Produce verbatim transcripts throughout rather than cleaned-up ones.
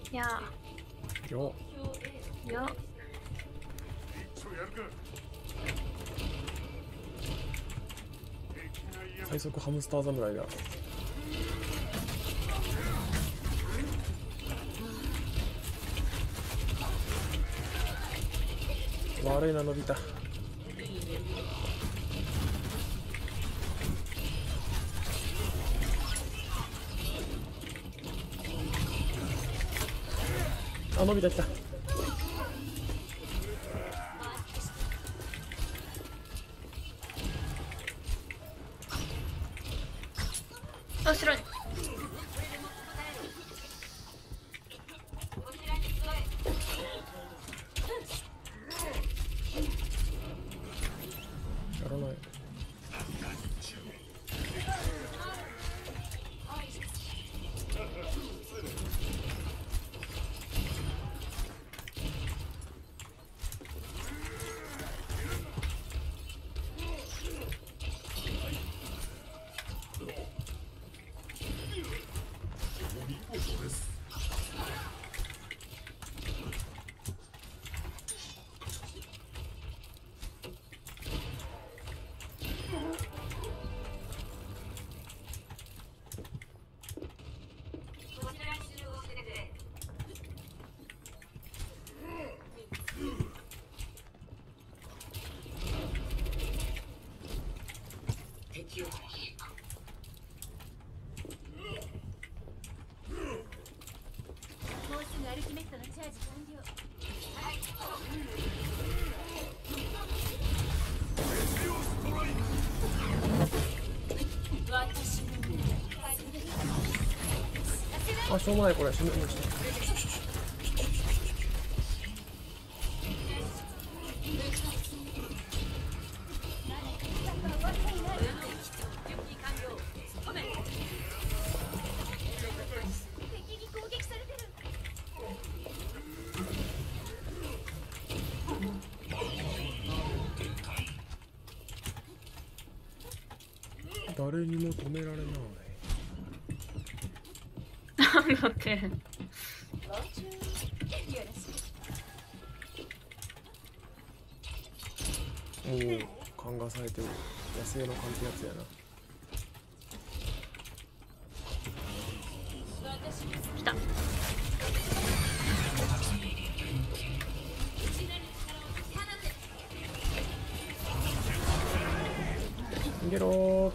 やよよ最速ハムスター侍だ。悪いな、伸びた。あ、伸びたきた。 あ、後ろに。 やらない。あ、しょうもないこれ。死ぬ。誰にも止められない。 だっておお、勘がされてる。野生の勘ってやつやな。 来た。 逃げろー。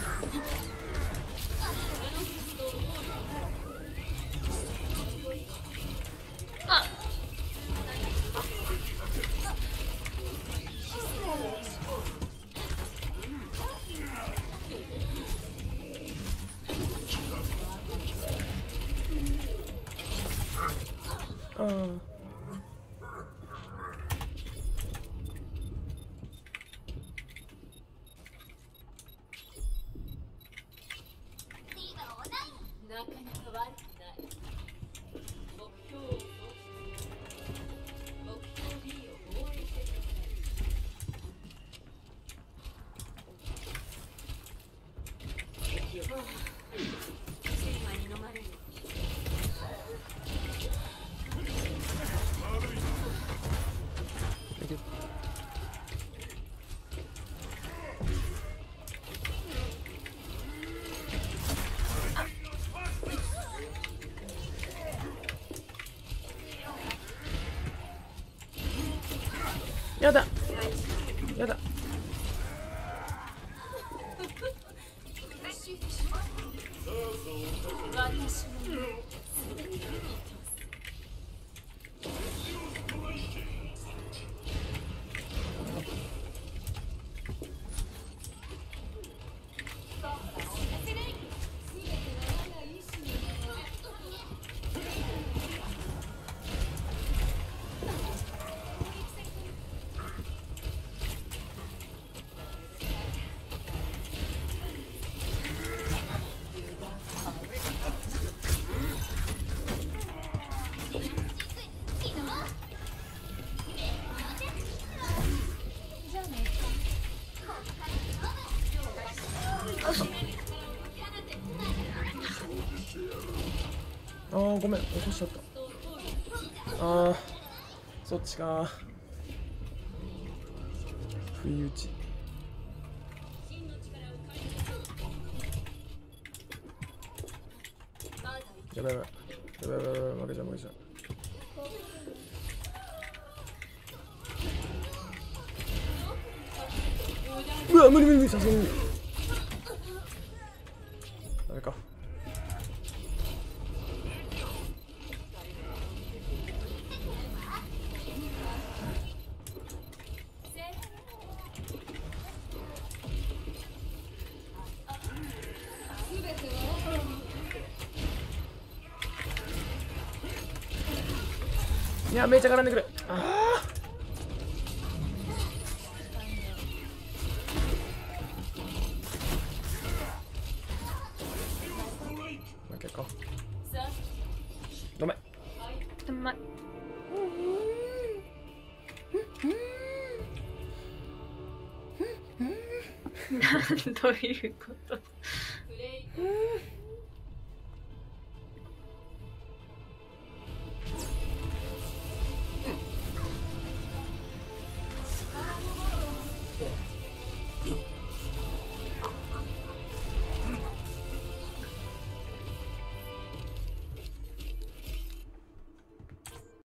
ああ。やだやだ。ああ、ごめん、落としちゃった。 ああそっちか。不意打ち。やばいやばいやばいやばいやばい、負けちゃう負けちゃう。うわ無理無理無理、さすがに無理。ダメか。いやめっちゃ絡んでくる。ああ負けか。ごめん。 うまい。どういうこと？